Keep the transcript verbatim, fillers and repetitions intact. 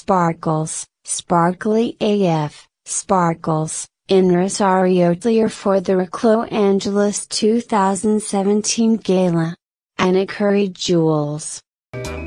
Sparkles, Sparkly A F, Sparkles, in rasarioatelier for the hrclosangeles two thousand seventeen Gala. Anna Curry Jewels.